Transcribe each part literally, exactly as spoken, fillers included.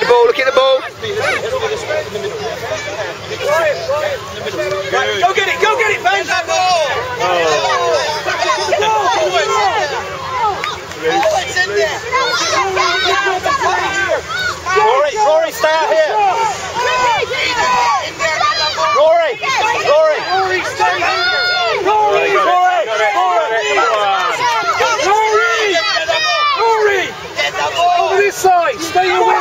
the ball, look at the ball. Go get it, go get it, Ben! That ball! Rory, Rory, stay out here. Rory, Rory, Rory, stay here. Rory, Rory, Rory, Rory, over this side, stay away.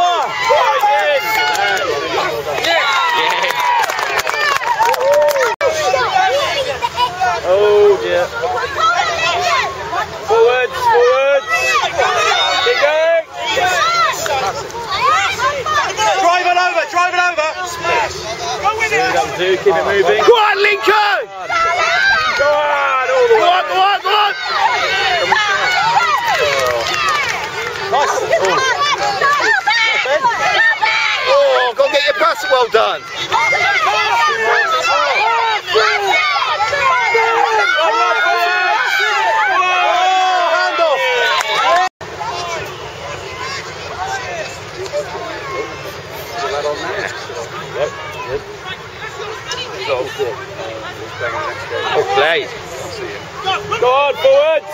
Oh dear. Forwards, forwards. Keep going. Drive it over, drive it over. Two, keep it moving. Go on, Lincoln! Go on, all the way. Go on, go on, go on! Nice. Oh, go and get your pass, well done. Oh, play. Go on, forwards.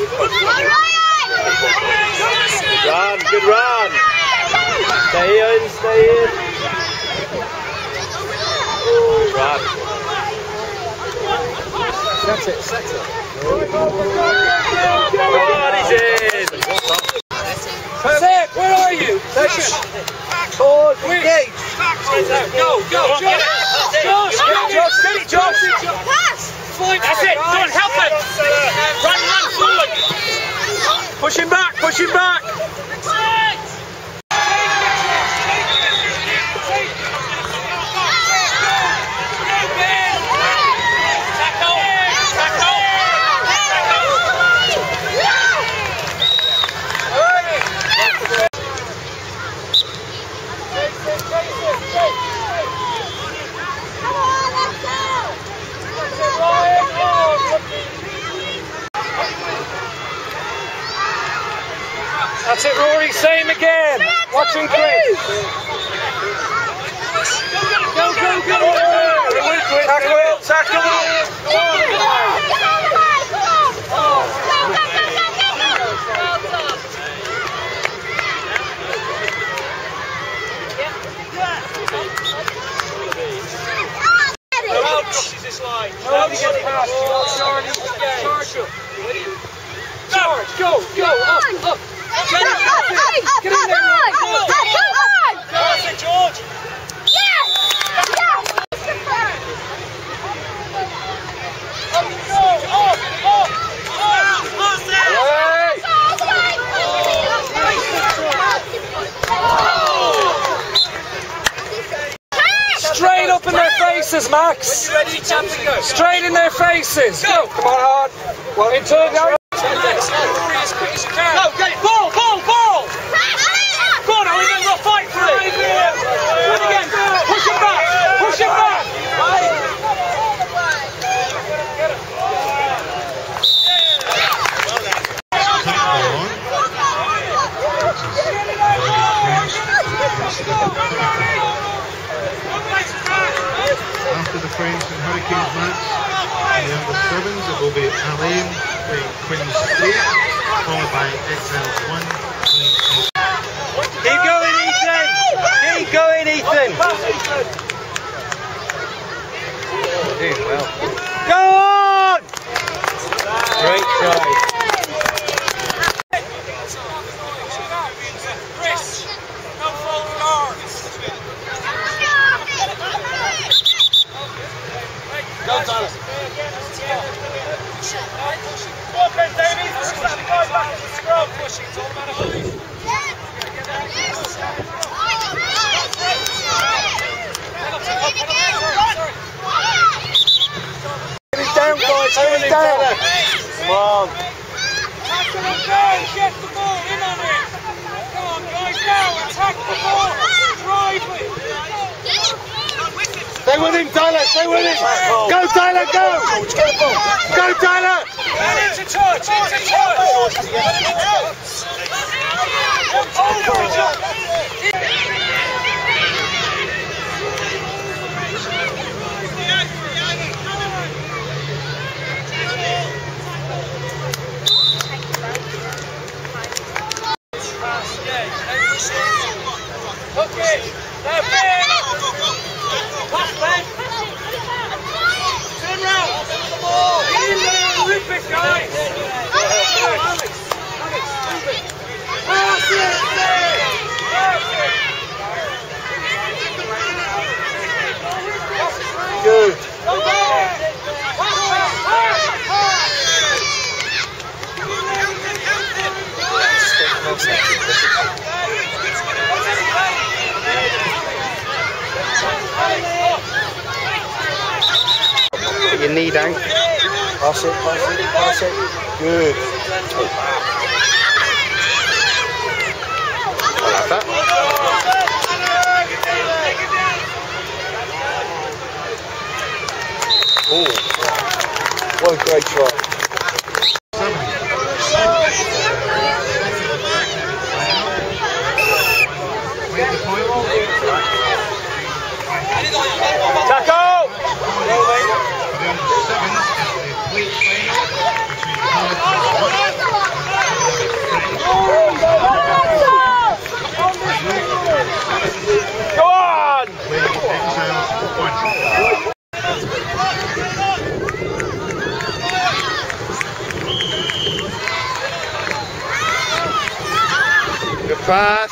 Run, good run. Stay in, stay in. Run. That's it, set it. Come on, he's in. Zayed, where are you? Second. Forward, engage. Go, go, Josh. Josh, Josh, get it, Josh. That's it, don't help him. Run, run, forward. Push him back, push him back. That's it, Rory, same again. Watching Chris. Go, go, go, go. Tackle it, tackle it. Crosses this line. Nobody gets past. Charge up. Charge, go, go, up, up. Get in there! That's it, George! Yes! Yes! Up, go! Up! Up! Straight up in their faces, Max! Straight in their faces! Go! Come on, hard! Well, in turn now! Go, get it! Ball, ball, ball! Go on, Owen, then we'll fight for it! Do it again! Push him back! Push him back! After the French and Hurricanes match, in the under sevens, it will be Alain playing Queen's eight, followed by Exiles one playing eight. Keep going, Ethan! Keep going, Ethan! Doing well. Go on! Great try. Chris, no false guards. Go, Tyler. Come on, Ben Davies. Push that guy back to the scrum. Pushing. It's all about a move. Get it down, guys. Get it down. Come on. Get the ball in on it. Come on, guys. Now attack the ball. Drive it. Stay with him, Tyler, stay with him! Go, Tyler, go! Go, Tyler! Into touch, into touch! down. Pass it, pass it, pass it. Good. I like that. Oh, what a great try. Tackle! Go on! Good pass.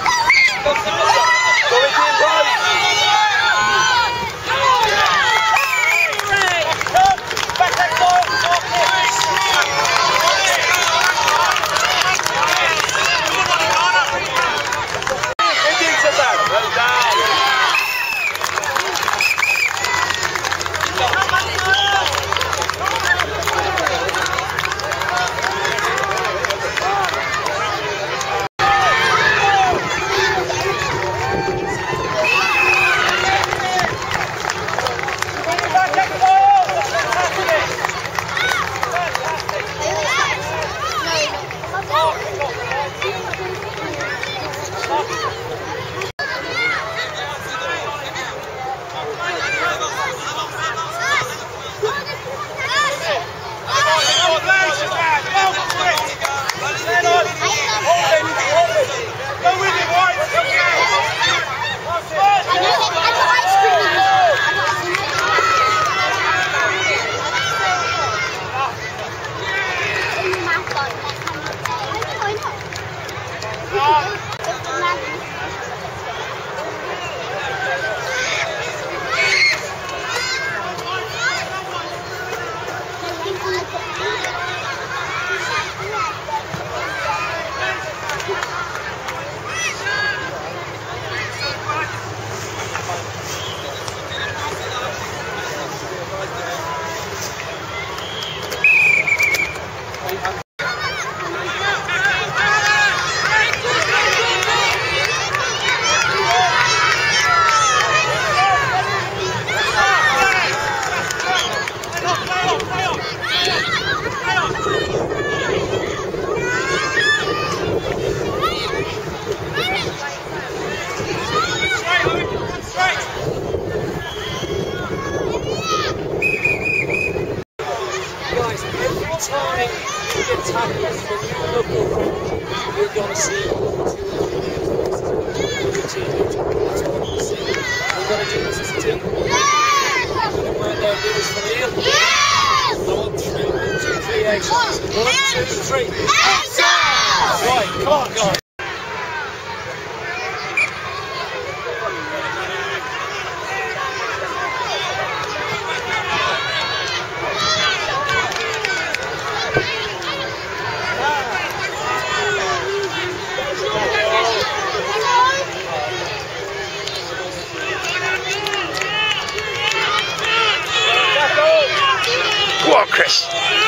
Go on, Chris.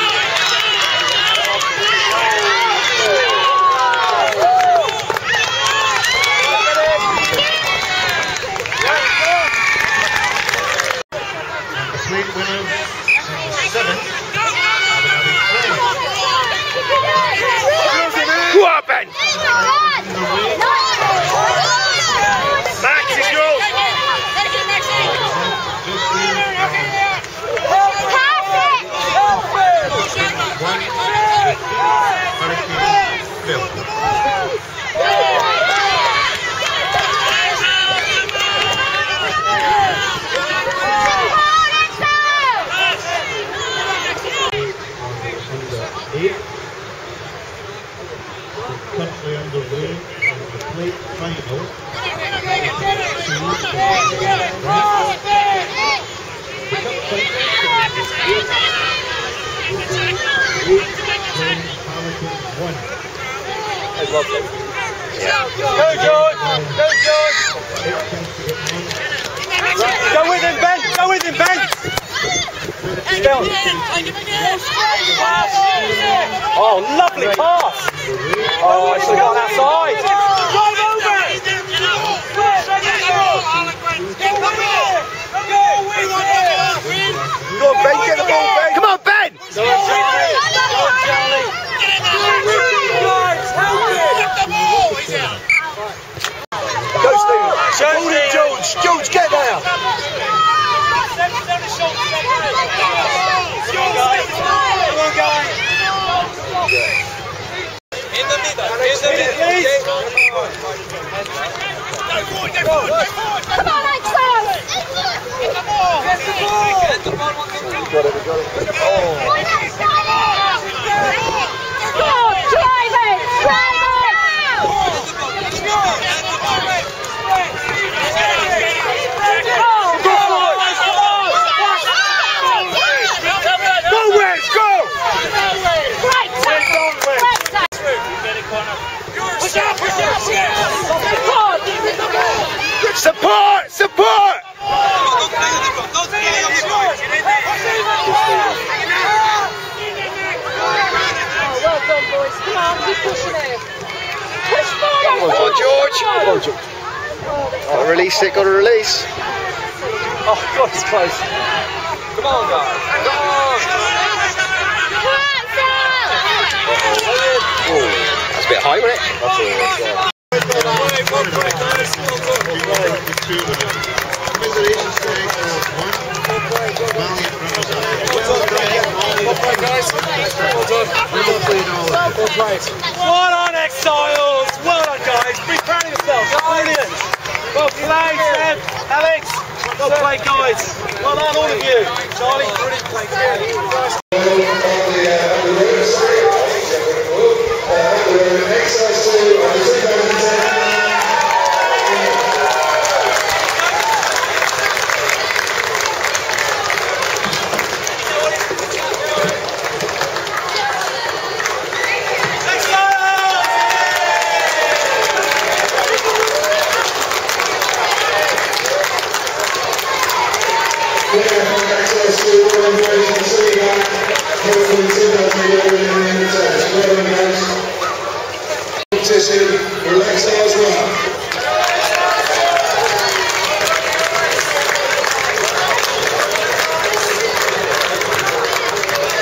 Complete winners, seven. Go on, Ben. Max is yours. Currently underway on the plate final. Harlequins one. Go George! Go George! Go with him, Ben! Go with him, Ben! Oh, lovely pass! Oh, I should have gone outside! Drive over! Go on, Ben, get the ball, Ben! Come on, Ben! Go on, Charlie! Go on, Charlie! Go, Steve! Hold it, George! George, get there! In the middle, in the middle, okay? Come on, Exiles! Get the ball! Get the ball! Get the ball! We got it, we got it. Oh. Go on, drive it! Drive it! Go, Wes, go! Right side! Right side! Push out, push out, push out! Support! Support! Well done, boys. Come on, keep pushing it. Push forward! Come on, George. Come on, George. Gotta release it, gotta release. Oh, God, it's close. Come on, guys. Come on! Oh, that's a bit high, wasn't it? That's all right, yeah. Well done, Exiles! Well done, guys! Be proud of yourselves. Brilliant! Well played, Seb, Alex! Well played, guys! Well done, all of you! Charlie, brilliant play. Access to Harlequins, Harlequins,